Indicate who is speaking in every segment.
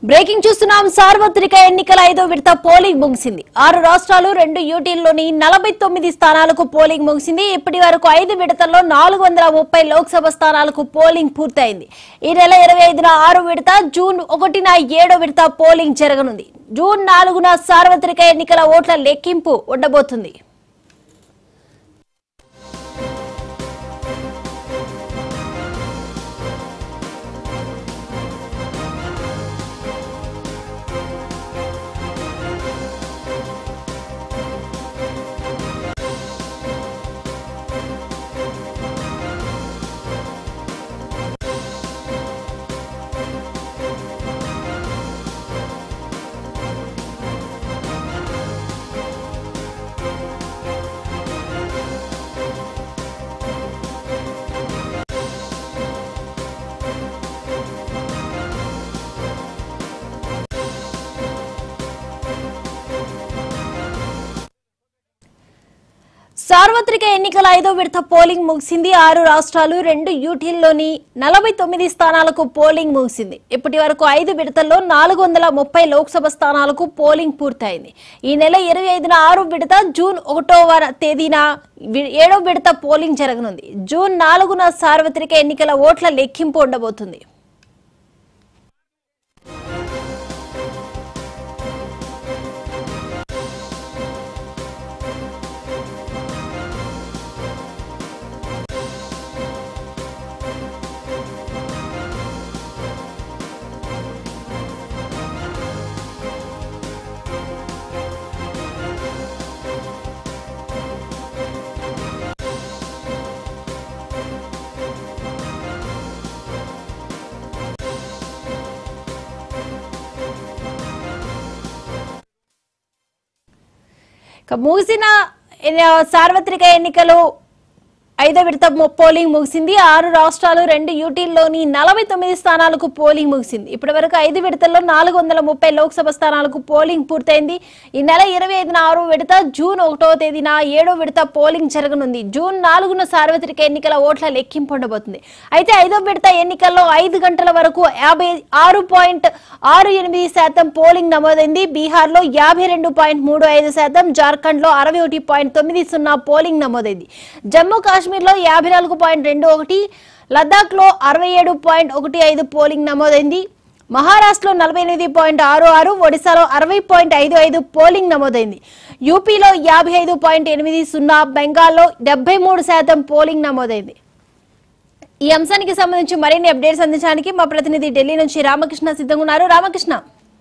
Speaker 1: Breaking చూస్తున్నాం. సార్వత్రిక ఎన్నికల 5వ విడత పోలింగ్ ముగిసింది. 6 రాష్ట్రాలు 2 యూటీల్లోని 49 స్థానాలకు పోలింగ్ ముగిసింది. ఇప్పటి వరకు 5 విడతల్లో 430 లోక్సభ స్థానాలకు పోలింగ్ పూర్తయింది. ఈ నెల 25న 6వ విడత, జూన్ 1న 7వ విడత పోలింగ్ జరగనుంది. జూన్ 4న సార్వత్రిక ఎన్నికల ఓట్ల లెక్కింపు ఉండబోతుంది. సార్వత్రిక ఎన్నికల 5వ విడత పోలింగ్ ముగిసింది. 6 రాష్ట్రాలు 2 యూటీల్లోని 49 స్థానాలకు పోలింగ్ ముగిసింది. ఇప్పటి వరకు 5 విడతల్లో 430 లోక్సభ స్థానాలకు పోలింగ్ పూర్తయింది. ఈ నెల 25న 6వ విడత, జూన్ 1వ తేదీన 7వ విడత పోలింగ్ జరగనుంది. జూన్ 4న సార్వత్రిక ఎన్నికల ఓట్ల లెక్కింపు ఉండబోతుంది. ముగిసిన సార్వత్రిక ఎన్నికలు 5వ విడత పోలింగ్ ముగిసింది. 6 రాష్ట్రాలు 2 యూటీల్లోని 49 స్థానాలకు పోలింగ్ ముగిసింది. ఇప్పటి వరకు 5 విడతల్లో 430 లోక్సభ స్థానాలకు పోలింగ్ పూర్తయింది. ఈ నెల 25న 6వ విడత, జూన్ 1వ తేదీన 7వ విడత పోలింగ్ జరగనుంది. జూన్ 4న సార్వత్రిక ఎన్నికల ఓట్ల లెక్కింపు ఉండబోతుంది. అయితే 5వ విడత ఎన్నికల్లో 5 గంటల వరకు 56.68% పోలింగ్ నమోదైంది. బీహార్లో 52.35%, జార్ఖండ్ లో 61.90% పోలింగ్ నమోదైంది. జమ్మూ కాశ్మీర్ లో 54.21, లద్దాఖ్ లో 67.15 పోలింగ్ నమోదైంది. మహారాష్ట్రలో 48.66, ఒడిశాలో 60.55 పోలింగ్ నమోదైంది. యూపీలో 55.80, బెంగాల్లో 73% పోలింగ్ నమోదైంది. ఈ అంశానికి సంబంధించి మరిన్ని అప్డేట్స్ అందించడానికి మా ప్రతినిధి ఢిల్లీ నుంచి రామకృష్ణ సిద్ధంగా ఉన్నారు. రామకృష్ణ,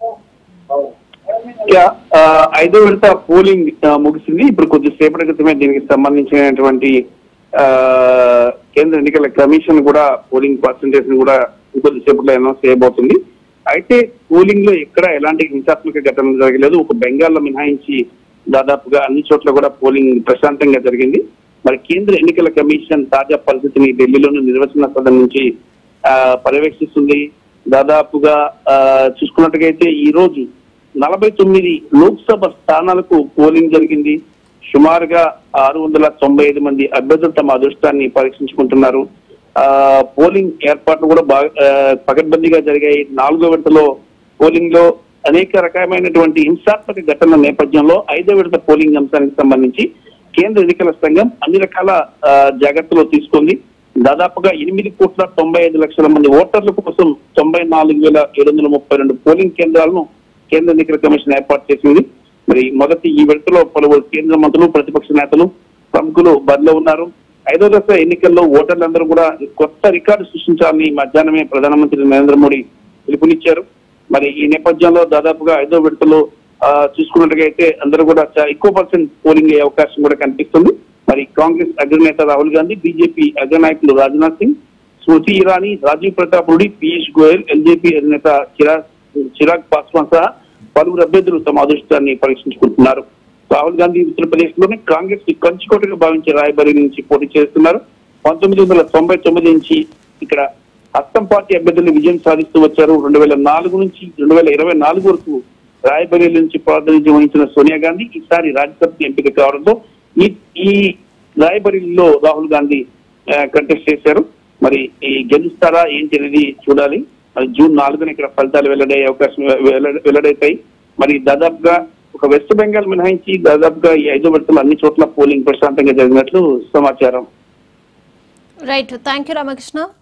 Speaker 2: 5వ విడత పోలింగ్ ముగిసింది. ఇప్పుడు కొద్దిసేపటి క్రితమే దీనికి సంబంధించినటువంటి కేంద్ర ఎన్నికల కమిషన్ కూడా పోలింగ్ పర్సంటేజ్ కూడా ఇంకొద్దిసేపట్లో అనౌన్స్ చేయబోతుంది. అయితే పోలింగ్ లో ఎక్కడ ఎలాంటి హింసాత్మక ఘటనలు జరగలేదు. ఒక బెంగాల్లో మినహాయించి దాదాపుగా అన్ని చోట్ల కూడా పోలింగ్ ప్రశాంతంగా జరిగింది. మరి కేంద్ర ఎన్నికల కమిషన్ తాజా పరిస్థితిని ఢిల్లీలోని నిర్వచన సదనం నుంచి పర్యవేక్షిస్తుంది. దాదాపుగా చూసుకున్నట్టుగైతే ఈ రోజు 49 లోక్సభ స్థానాలకు పోలింగ్ జరిగింది. సుమారుగా 695 మంది అభ్యర్థులు తమ అదృష్టాన్ని పరీక్షించుకుంటున్నారు. పోలింగ్ ఏర్పాట్లు కూడా బాగా పకడ్బందీగా జరిగాయి. 4వ విడతలో పోలింగ్ లో అనేక రకమైనటువంటి హింసాత్మక ఘటనల నేపథ్యంలో 5వ విడత పోలింగ్ అంశానికి సంబంధించి కేంద్ర ఎన్నికల సంఘం అన్ని రకాల జాగ్రత్తలు తీసుకుంది. దాదాపుగా 8,95,00,000 మంది ఓటర్ల కోసం 94,732 పోలింగ్ కేంద్రాలను కేంద్ర ఎన్నికల కమిషన్ ఏర్పాటు చేసింది. మరి మొదటి ఈ విడతలో పలువురు కేంద్ర మంత్రులు, ప్రతిపక్ష నేతలు, ప్రముఖులు బరిలో ఉన్నారు. 5వ దశ ఎన్నికల్లో ఓటర్లందరూ కూడా కొత్త రికార్డు సృష్టించాలని మధ్యాహ్నమే ప్రధానమంత్రి నరేంద్ర మోడీ పిలుపునిచ్చారు. మరి ఈ నేపథ్యంలో దాదాపుగా 5వ విడతలో చూసుకున్నట్టుగైతే అందరూ కూడా ఎక్కువ పర్సెంట్ పోలింగ్ అయ్యే అవకాశం కూడా కనిపిస్తుంది. మరి కాంగ్రెస్ అగ్రనేత రాహుల్ గాంధీ, బీజేపీ అగ్రనాయకులు రాజ్నాథ్ సింగ్, స్మృతి ఇరానీ, రాజీవ్ ప్రతాప్ రెడ్డి, పీయూష్ గోయల్, ఎల్జేపీ అధినేత చిరాగ్ పాస్వాన్ సహా పలువురు అభ్యర్థులు తమ అదృష్టాన్ని పరీక్షించుకుంటున్నారు. రాహుల్ గాంధీ ఉత్తరప్రదేశ్ లోని కాంగ్రెస్ కి కంచుకోటగా భావించే రాయబరేలీ నుంచి పోటీ చేస్తున్నారు. 1999 నుంచి ఇక్కడ అస్సాం పార్టీ అభ్యర్థులు విజయం సాధిస్తూ వచ్చారు. 2004 నుంచి 2024 వరకు రాయబరేలీ నుంచి ప్రాతినిధ్యం వహించిన సోనియా గాంధీ ఈసారి రాజ్యసభకి ఎంపిక కావడంతో ఈ రాయబరేలీలో రాహుల్ గాంధీ కంటెస్ట్ చేశారు. మరి ఈ గెలుస్తారా ఏంటి అనేది చూడాలి. మరి జూన్ 4న ఇక్కడ ఫలితాలు వెల్లడయ్యే అవకాశం వెల్లడైతాయి. మరి దాదాపుగా ఒక వెస్ట్ బెంగాల్ మినహాయించి దాదాపుగా ఈ 5వ విడతలో అన్ని చోట్ల పోలింగ్ ప్రశాంతంగా జరిగినట్లు సమాచారం.
Speaker 1: Right, thank you Ramakrishna.